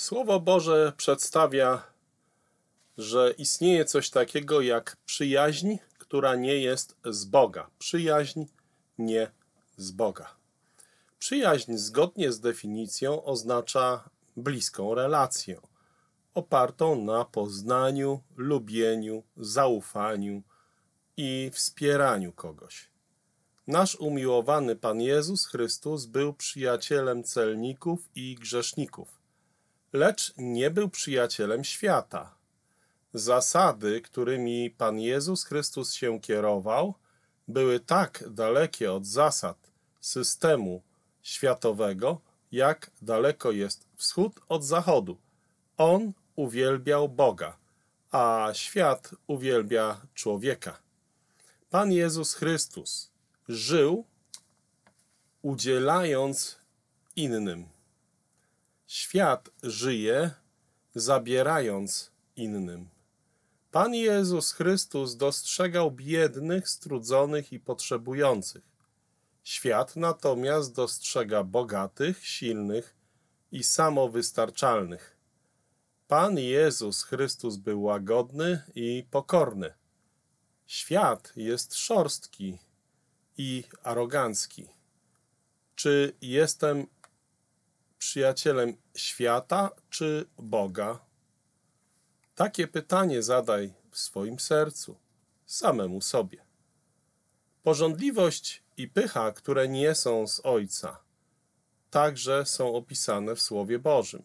Słowo Boże przedstawia, że istnieje coś takiego jak przyjaźń, która nie jest z Boga. Przyjaźń nie z Boga. Przyjaźń zgodnie z definicją oznacza bliską relację, opartą na poznaniu, lubieniu, zaufaniu i wspieraniu kogoś. Nasz umiłowany Pan Jezus Chrystus był przyjacielem celników i grzeszników, lecz nie był przyjacielem świata. Zasady, którymi Pan Jezus Chrystus się kierował, były tak dalekie od zasad systemu światowego, jak daleko jest wschód od zachodu. On uwielbiał Boga, a świat uwielbia człowieka. Pan Jezus Chrystus żył, udzielając innym. Świat żyje, zabierając innym. Pan Jezus Chrystus dostrzegał biednych, strudzonych i potrzebujących. Świat natomiast dostrzega bogatych, silnych i samowystarczalnych. Pan Jezus Chrystus był łagodny i pokorny. Świat jest szorstki i arogancki. Czy jestem przyjacielem świata czy Boga? Takie pytanie zadaj w swoim sercu, samemu sobie. Pożądliwość i pycha, które nie są z Ojca, także są opisane w Słowie Bożym.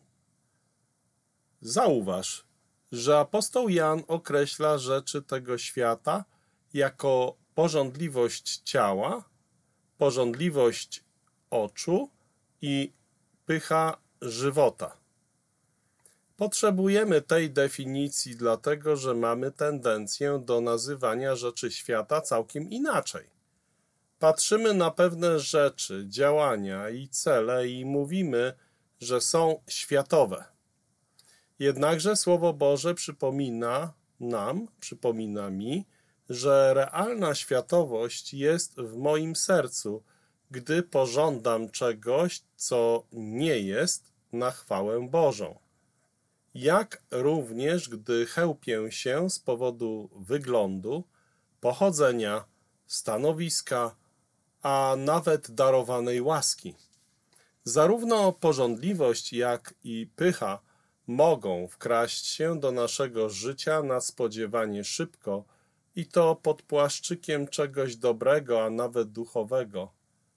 Zauważ, że apostoł Jan określa rzeczy tego świata jako pożądliwość ciała, pożądliwość oczu i pycha żywota. Potrzebujemy tej definicji, dlatego że mamy tendencję do nazywania rzeczy świata całkiem inaczej. Patrzymy na pewne rzeczy, działania i cele i mówimy, że są światowe. Jednakże Słowo Boże przypomina mi, że realna światowość jest w moim sercu, gdy pożądam czegoś, co nie jest na chwałę Bożą. Jak również, gdy chełpię się z powodu wyglądu, pochodzenia, stanowiska, a nawet darowanej łaski. Zarówno pożądliwość, jak i pycha mogą wkraść się do naszego życia nadspodziewanie szybko i to pod płaszczykiem czegoś dobrego, a nawet duchowego.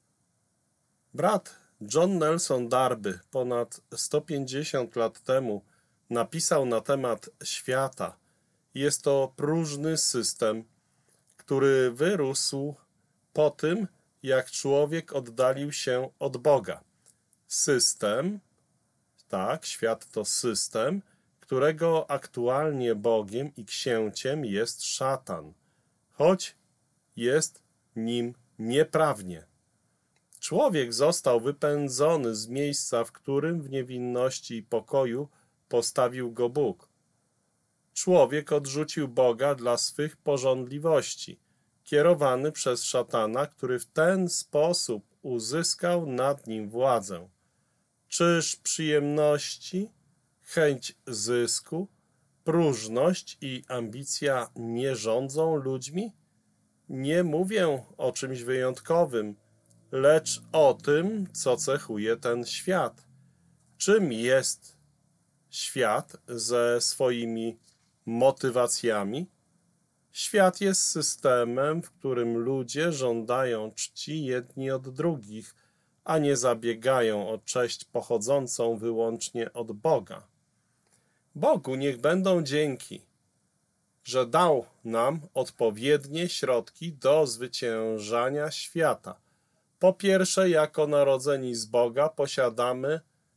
Brat John Nelson Darby ponad 150 lat temu napisał na temat świata. Jest to próżny system, który wyrósł po tym, jak człowiek oddalił się od Boga. System, tak, świat to system, którego aktualnie Bogiem i księciem jest szatan, choć jest nim nieprawnie. Człowiek został wypędzony z miejsca, w którym w niewinności i pokoju postawił go Bóg. Człowiek odrzucił Boga dla swych pożądliwości, kierowany przez szatana, który w ten sposób uzyskał nad nim władzę. Czyż przyjemności, chęć zysku, próżność i ambicja nie rządzą ludźmi? Nie mówię o czymś wyjątkowym, lecz o tym, co cechuje ten świat. Czym jest świat ze swoimi motywacjami? Świat jest systemem, w którym ludzie żądają czci jedni od drugich, a nie zabiegają o cześć pochodzącą wyłącznie od Boga. Bogu niech będą dzięki, że dał nam odpowiednie środki do zwyciężania świata. Po pierwsze, jako narodzeni z Boga posiadamy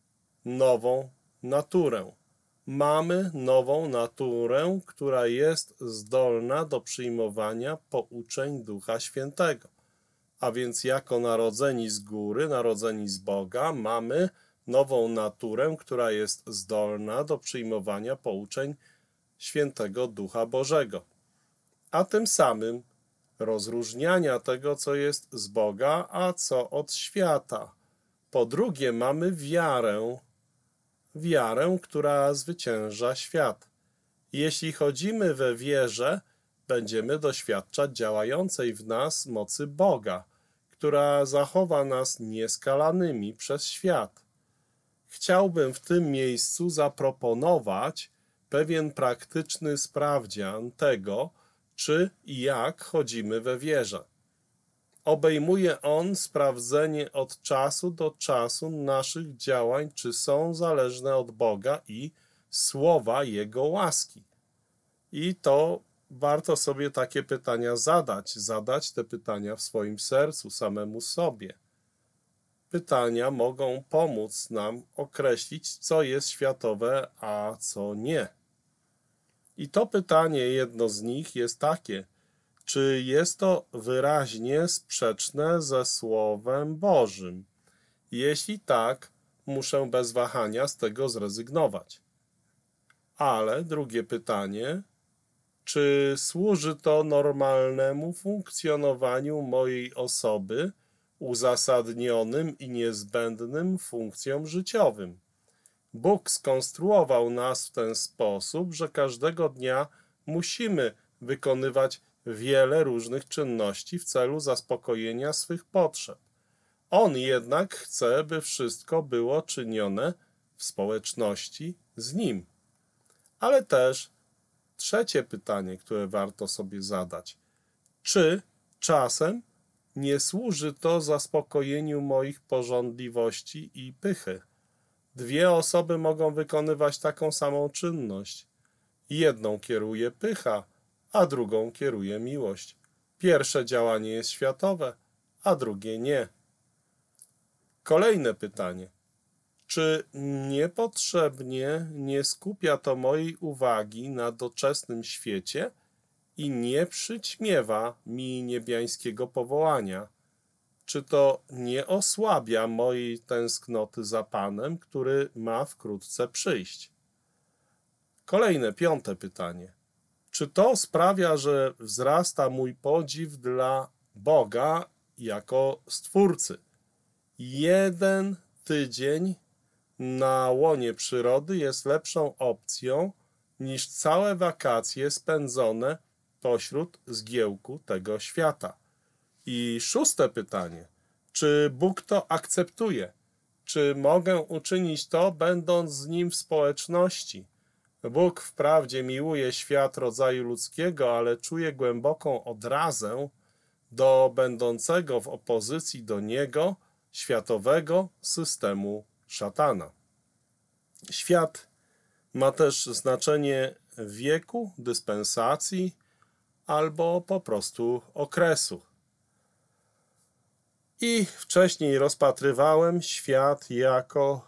nową naturę. Mamy nową naturę, która jest zdolna do przyjmowania pouczeń Ducha Świętego. A więc jako narodzeni z góry, narodzeni z Boga, mamy nową naturę, która jest zdolna do przyjmowania pouczeń Świętego Ducha Bożego. A tym samym rozróżniania tego, co jest z Boga, a co od świata. Po drugie, mamy wiarę wiarę, która zwycięża świat. Jeśli chodzimy we wierze, będziemy doświadczać działającej w nas mocy Boga, która zachowa nas nieskalanymi przez świat. Chciałbym w tym miejscu zaproponować pewien praktyczny sprawdzian tego, czy i jak chodzimy we wierze. Obejmuje on sprawdzenie od czasu do czasu naszych działań, czy są zależne od Boga i słowa Jego łaski. I to warto sobie takie pytania zadać te pytania w swoim sercu, samemu sobie. Pytania mogą pomóc nam określić, co jest światowe, a co nie. I to pytanie, jedno z nich, jest takie: czy jest to wyraźnie sprzeczne ze Słowem Bożym? Jeśli tak, muszę bez wahania z tego zrezygnować. Ale drugie pytanie: czy służy to normalnemu funkcjonowaniu mojej osoby, uzasadnionym i niezbędnym funkcjom życiowym? Bóg skonstruował nas w ten sposób, że każdego dnia musimy wykonywać wiele różnych czynności w celu zaspokojenia swych potrzeb. On jednak chce, by wszystko było czynione w społeczności z Nim. Ale też trzecie pytanie, które warto sobie zadać: czy czasem nie służy to zaspokojeniu moich pożądliwości i pychy? Dwie osoby mogą wykonywać taką samą czynność. Jedną kieruje pycha, a drugą kieruje miłość. Pierwsze działanie jest światowe, a drugie nie. Kolejne pytanie: czy niepotrzebnie nie skupia to mojej uwagi na doczesnym świecie i nie przyćmiewa mi niebiańskiego powołania? Czy to nie osłabia mojej tęsknoty za Panem, który ma wkrótce przyjść? Kolejne, piąte pytanie: czy to sprawia, że wzrasta mój podziw dla Boga jako Stwórcy? Jeden tydzień na łonie przyrody jest lepszą opcją niż całe wakacje spędzone pośród zgiełku tego świata. I szóste pytanie: czy Bóg to akceptuje? Czy mogę uczynić to, będąc z Nim w społeczności? Bóg wprawdzie miłuje świat rodzaju ludzkiego, ale czuje głęboką odrazę do będącego w opozycji do Niego światowego systemu szatana. Świat ma też znaczenie wieku, dyspensacji albo po prostu okresu. I wcześniej rozpatrywałem świat jako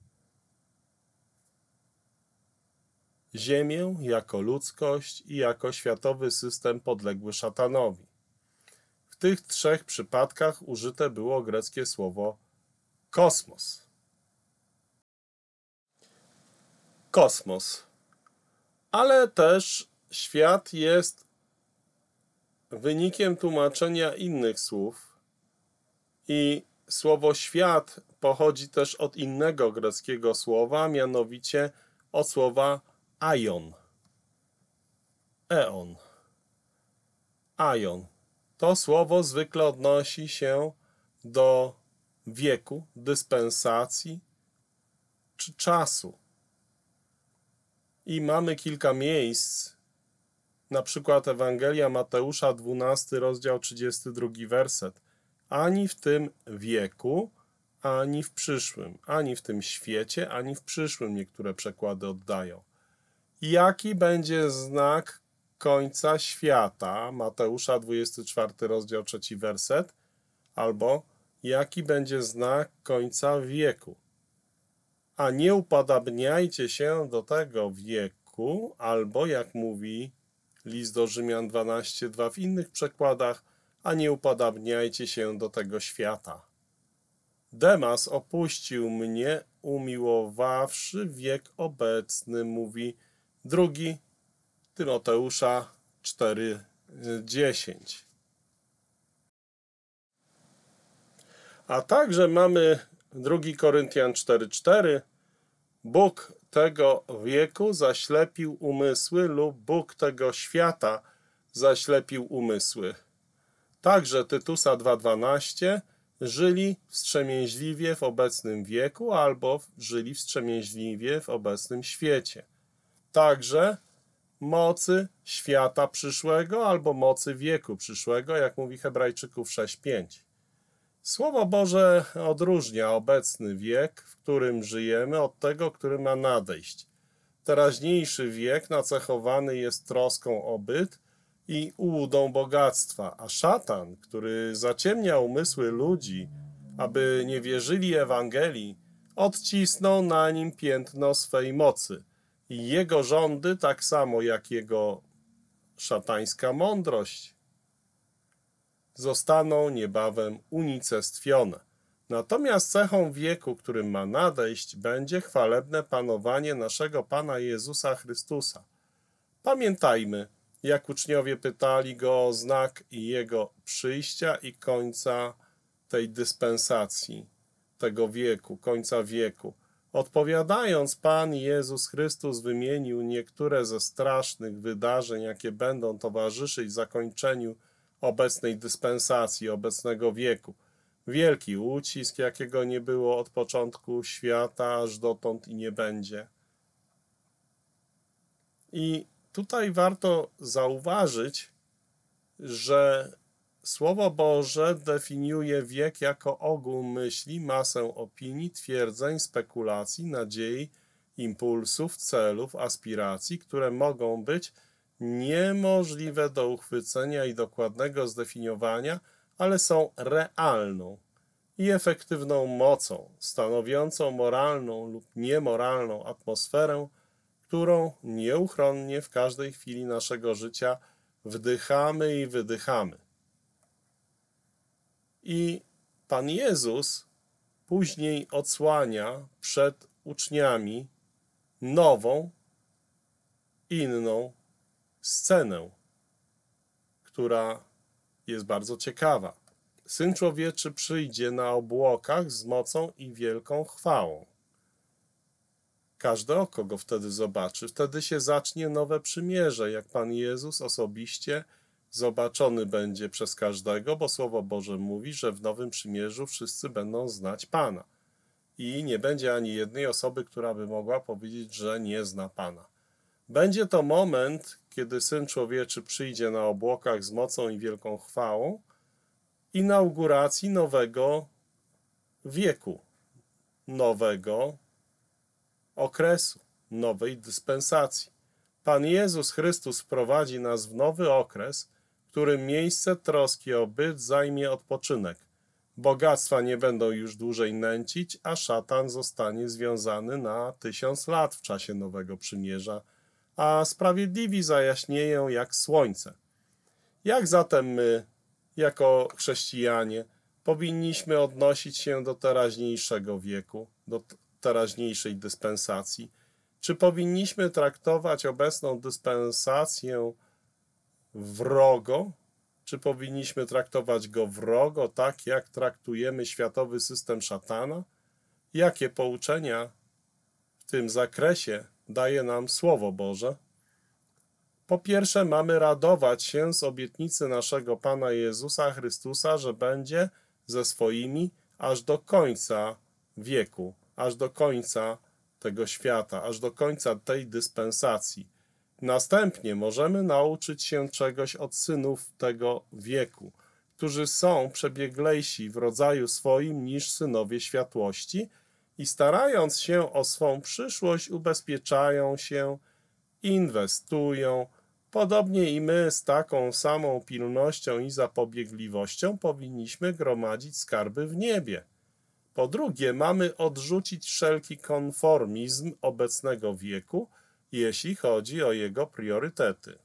Ziemię, jako ludzkość i jako światowy system podległy szatanowi. W tych trzech przypadkach użyte było greckie słowo kosmos. Kosmos. Ale też świat jest wynikiem tłumaczenia innych słów i słowo świat pochodzi też od innego greckiego słowa, mianowicie od słowa aion. Eon. Aion. To słowo zwykle odnosi się do wieku, dyspensacji czy czasu. I mamy kilka miejsc, na przykład Ewangelia Mateusza, 12 rozdział, 32 werset. Ani w tym wieku, ani w przyszłym, ani w tym świecie, ani w przyszłym, niektóre przekłady oddają. Jaki będzie znak końca świata? Mateusza, 24 rozdział, 3 werset. Albo jaki będzie znak końca wieku? A nie upodabniajcie się do tego wieku, albo jak mówi list do Rzymian 12:2 w innych przekładach, a nie upodabniajcie się do tego świata. Demas opuścił mnie, umiłowawszy wiek obecny, mówi 2 Tymoteusza 4:10. A także mamy 2 Koryntian 4:4, Bóg tego wieku zaślepił umysły lub Bóg tego świata zaślepił umysły. Także Tytusa 2:12 żyli wstrzemięźliwie w obecnym wieku albo żyli wstrzemięźliwie w obecnym świecie. Także mocy świata przyszłego albo mocy wieku przyszłego, jak mówi Hebrajczyków 6:5. Słowo Boże odróżnia obecny wiek, w którym żyjemy, od tego, który ma nadejść. Teraźniejszy wiek nacechowany jest troską o byt i ułudą bogactwa, a szatan, który zaciemnia umysły ludzi, aby nie wierzyli Ewangelii, odcisnął na nim piętno swej mocy i jego rządy, tak samo jak jego szatańska mądrość, zostaną niebawem unicestwione. Natomiast cechą wieku, którym ma nadejść, będzie chwalebne panowanie naszego Pana Jezusa Chrystusa. Pamiętajmy, jak uczniowie pytali go o znak jego przyjścia i końca tej dyspensacji, tego wieku, końca wieku. Odpowiadając, Pan Jezus Chrystus wymienił niektóre ze strasznych wydarzeń, jakie będą towarzyszyć zakończeniu obecnej dyspensacji, obecnego wieku. Wielki ucisk, jakiego nie było od początku świata, aż dotąd i nie będzie. I tutaj warto zauważyć, że Słowo Boże definiuje wiek jako ogół myśli, masę opinii, twierdzeń, spekulacji, nadziei, impulsów, celów, aspiracji, które mogą być niemożliwe do uchwycenia i dokładnego zdefiniowania, ale są realną i efektywną mocą, stanowiącą moralną lub niemoralną atmosferę, którą nieuchronnie w każdej chwili naszego życia wdychamy i wydychamy. I Pan Jezus później odsłania przed uczniami nową, inną scenę, która jest bardzo ciekawa. Syn Człowieczy przyjdzie na obłokach z mocą i wielką chwałą. Każde oko go wtedy zobaczy. Wtedy się zacznie nowe przymierze, jak Pan Jezus osobiście zobaczony będzie przez każdego, bo Słowo Boże mówi, że w nowym przymierzu wszyscy będą znać Pana. I nie będzie ani jednej osoby, która by mogła powiedzieć, że nie zna Pana. Będzie to moment, kiedy Syn Człowieczy przyjdzie na obłokach z mocą i wielką chwałą, inauguracji nowego wieku, nowego okresu, nowej dyspensacji. Pan Jezus Chrystus wprowadzi nas w nowy okres, w którym miejsce troski o byt zajmie odpoczynek. Bogactwa nie będą już dłużej nęcić, a szatan zostanie związany na 1000 lat w czasie Nowego Przymierza, a sprawiedliwi zajaśnieją jak słońce. Jak zatem my, jako chrześcijanie, powinniśmy odnosić się do teraźniejszego wieku, do teraźniejszej dyspensacji? Czy powinniśmy traktować obecną dyspensację wrogo? Czy powinniśmy traktować go wrogo, tak jak traktujemy światowy system szatana? Jakie pouczenia w tym zakresie daje nam Słowo Boże? Po pierwsze, mamy radować się z obietnicy naszego Pana Jezusa Chrystusa, że będzie ze swoimi aż do końca wieku, aż do końca tego świata, aż do końca tej dyspensacji. Następnie możemy nauczyć się czegoś od synów tego wieku, którzy są przebieglejsi w rodzaju swoim niż synowie światłości i starając się o swą przyszłość ubezpieczają się, inwestują. Podobnie i my z taką samą pilnością i zapobiegliwością powinniśmy gromadzić skarby w niebie. Po drugie, mamy odrzucić wszelki konformizm obecnego wieku, jeśli chodzi o jego priorytety,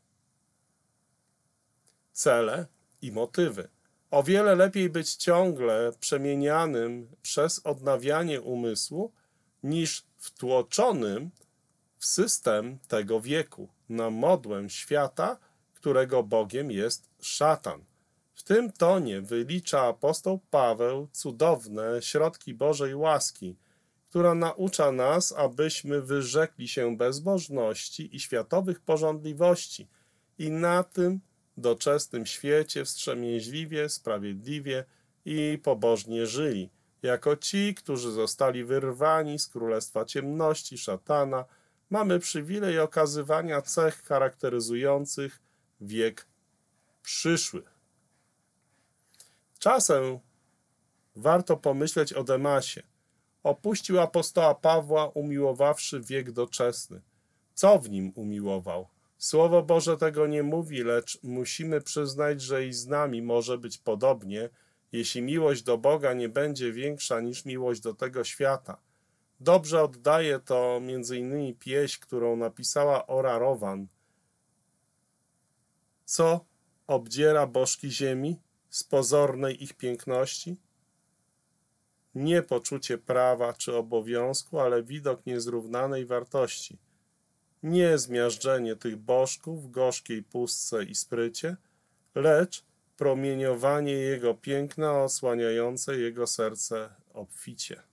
cele i motywy. O wiele lepiej być ciągle przemienianym przez odnawianie umysłu, niż wtłoczonym w system tego wieku, na modłę świata, którego Bogiem jest szatan. W tym tonie wylicza apostoł Paweł cudowne środki Bożej łaski, która naucza nas, abyśmy wyrzekli się bezbożności i światowych pożądliwości i na tym doczesnym świecie wstrzemięźliwie, sprawiedliwie i pobożnie żyli, jako ci, którzy zostali wyrwani z królestwa ciemności szatana. Mamy przywilej okazywania cech charakteryzujących wiek przyszły. Czasem warto pomyśleć o Demasie. Opuścił apostoła Pawła, umiłowawszy wiek doczesny. Co w nim umiłował? Słowo Boże tego nie mówi, lecz musimy przyznać, że i z nami może być podobnie, jeśli miłość do Boga nie będzie większa niż miłość do tego świata. Dobrze oddaje to m.in. pieśń, którą napisała Ora Rowan. Co obdziera bożki ziemi z pozornej ich piękności? Nie poczucie prawa czy obowiązku, ale widok niezrównanej wartości. Nie zmiażdżenie tych bożków w gorzkiej pustce i sprycie, lecz promieniowanie jego piękna osłaniające jego serce obficie.